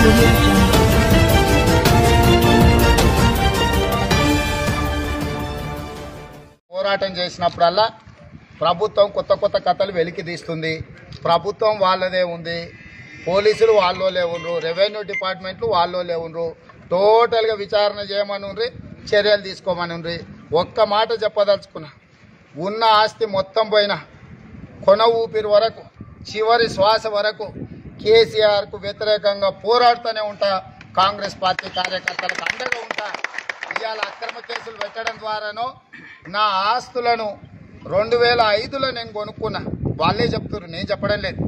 పోరాటం చేసినప్పుడల్లా ప్రభుత్వం కొత్త కొత్త కథలు వెలికి తీస్తుంది. ప్రభుత్వం వాళ్ళదే ఉంది, పోలీసులు వాళ్ళోలే ఉండ్రు, రెవెన్యూ డిపార్ట్మెంట్లు వాళ్ళోలే ఉండ్రు, టోటల్గా విచారణ చేయమని చర్యలు తీసుకోమని ఒక్క మాట చెప్పదలుచుకున్నా. ఉన్న ఆస్తి మొత్తం పోయినా కొన ఊపిరి వరకు చివరి శ్వాస వరకు కేసీఆర్కు వ్యతిరేకంగా పోరాడుతూనే ఉంటా. కాంగ్రెస్ పార్టీ కార్యకర్తలకు అండగా ఉంటా. ఇవాళ అక్రమ కేసులు పెట్టడం ద్వారానో నా ఆస్తులను 2005లో నేను కొనుక్కున్నా. వాళ్ళే చెప్తున్నారు, నేను చెప్పడం లేదు.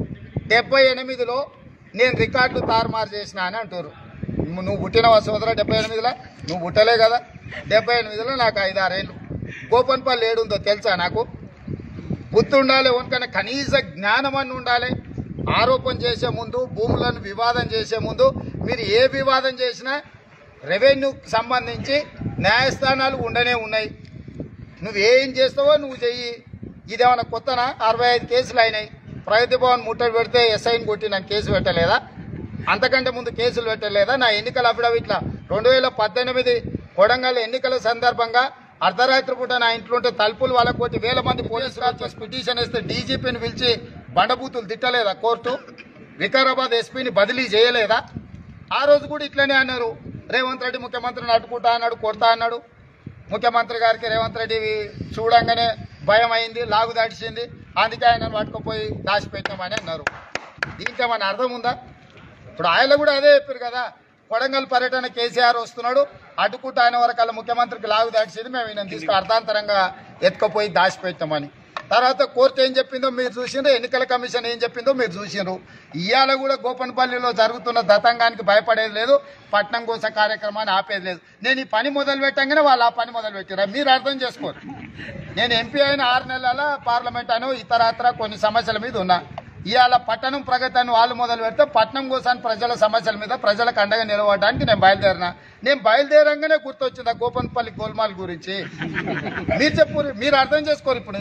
78లో నేను రికార్డులు తారుమారు చేసిన అని అంటారు. నువ్వు పుట్టినవా సోదరా? 78లో నువ్వు పుట్టలే కదా. 78లో నాకు 5-6 ఏళ్ళు. గోపన్పల్లి ఏడుందో తెలుసా? నాకు బుద్ధి ఉండాలి, ఉనకనే కనీస జ్ఞానం అని ఉండాలి. ఆరోపణ చేసే ముందు, భూములను వివాదం చేసే ముందు, మీరు ఏ వివాదం చేసినా రెవెన్యూకి సంబంధించి న్యాయస్థానాలు ఉండనే ఉన్నాయి. నువ్వేం చేస్తావో నువ్వు చెయ్యి. ఇదేమన్నా కొత్తనా? 65 కేసులు అయినాయి. ప్రగతి భవన్ ముట్టడి పెడితే ఎస్ఐని కొట్టి నాకు కేసు పెట్టలేదా? అంతకంటే ముందు కేసులు పెట్టలేదా? నా ఎన్నికల అఫిడవిట్ల 2018 కొడంగల్ ఎన్నికల సందర్భంగా అర్ధరాత్రి పూట నా ఇంట్లో ఉంటే తలుపులు వాళ్ళ 1,000 మంది పోలీసులు వచ్చేసి పిటిషన్ వేస్తే డీజీపీని పిలిచి బండబూతులు తిట్టలేదా కోర్టు? వికారాబాద్ ఎస్పీని బదిలీ చేయలేదా? ఆ రోజు కూడా ఇట్లనే అన్నారు. రేవంత్ రెడ్డి ముఖ్యమంత్రిని అడ్డుకుంటా అన్నాడు, కొడతా అన్నాడు. ముఖ్యమంత్రి గారికి రేవంత్ రెడ్డి చూడంగానే భయం అయింది, లాగు దాడిచింది. అందుకే ఆయనను పట్టుకుపోయి దాచిపెట్టామని అన్నారు. దీంట్లో మన అర్థం ఉందా? ఇప్పుడు ఆయన కూడా అదే చెప్పారు కదా, కొడంగల్ పర్యటన కేసీఆర్ వస్తున్నాడు, అడ్డుకుంటా ఆయన వరకు ముఖ్యమంత్రికి లాగు దాడిచింది, మేము ఈయన తీసుకు అర్థాంతరంగా ఎత్తుకుపోయి దాచిపెట్టామని. తర్వాత కోర్టు ఏం చెప్పిందో మీరు చూసిండ్రు, ఎన్నికల కమిషన్ ఏం చెప్పిందో మీరు చూసిండ్రు. ఇవాళ కూడా గోపన్పల్లిలో జరుగుతున్న దతంగానికి భయపడేది లేదు, పట్నం కోసం కార్యక్రమాన్ని ఆపేది లేదు. నేను ఈ పని మొదలు పెట్టంగానే వాళ్ళు ఆ పని మొదలు పెట్టారు. మీరు అర్థం చేసుకోరు. నేను ఎంపీ అయిన 6 నెలల పార్లమెంట్ అను ఇతరత్ర కొన్ని సమస్యల మీద ఉన్నా. ఇవాళ పట్టణం ప్రగతి అని వాళ్ళు మొదలు పెడితే పట్నం కోసం ప్రజల సమస్యల మీద ప్రజలకు అండగా నిలవడానికి నేను బయలుదేరినా. నేను బయలుదేరంగానే గుర్తొచ్చింది ఆ గోపన్పల్లి గోల్మాల్ గురించి. మీరు చెప్పు, మీరు అర్థం చేసుకోరు. ఇప్పుడు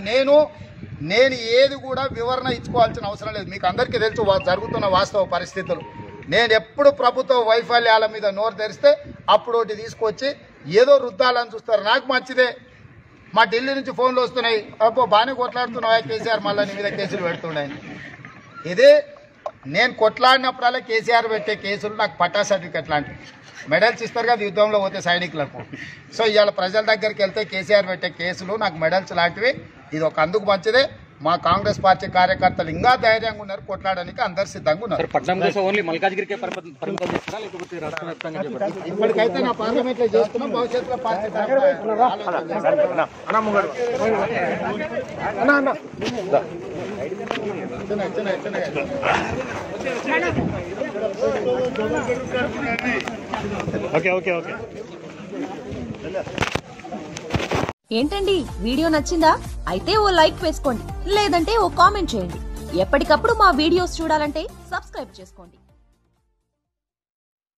నేను ఏది కూడా వివరణ ఇచ్చుకోవాల్సిన అవసరం లేదు. మీకు అందరికీ తెలుసు జరుగుతున్న వాస్తవ పరిస్థితులు. నేను ఎప్పుడు ప్రభుత్వ వైఫల్యాల మీద నోరు తెరిస్తే అప్పుడు ఒకటి తీసుకొచ్చి ఏదో రుద్దాలని చూస్తారు. నాకు మంచిదే. మా ఢిల్లీ నుంచి ఫోన్లు వస్తున్నాయి, అబ్బో బాగానే కొట్లాడుతున్నావా కేసీఆర్, మళ్ళీ నీ మీద కేసులు పెడుతున్నాయి. ఇదే నేను కొట్లాడినప్పుడల్లా కేసీఆర్ పెట్టే కేసులు నాకు పట్టా సర్టిఫికెట్ లాంటివి. మెడల్స్ ఇస్తారు కదా యుద్ధంలో పోతే సైనికులకు. సో ఇవాళ ప్రజల దగ్గరికి వెళ్తే కేసీఆర్ పెట్టే కేసులు నాకు మెడల్స్ లాంటివి. ఇది ఒక అందుకు మంచిదే. మా కాంగ్రెస్ పార్టీ కార్యకర్తలు ఇంకా ధైర్యంగా ఉన్నారు, కొట్లాడడానికి అందరు సిద్ధంగా ఉన్నారు. ఇప్పటికైతే నా పార్లమెంట్ లో చేస్తున్నాం, భవిష్యత్తులో పార్టీ ఏంటండి వీడియో నచ్చిందా? అయితే ఓ లైక్ వేసుకోండి, లేదంటే ఓ కామెంట్ చేయండి. ఎప్పటికప్పుడు మా వీడియోస్ చూడాలంటే సబ్స్క్రైబ్ చేసుకోండి.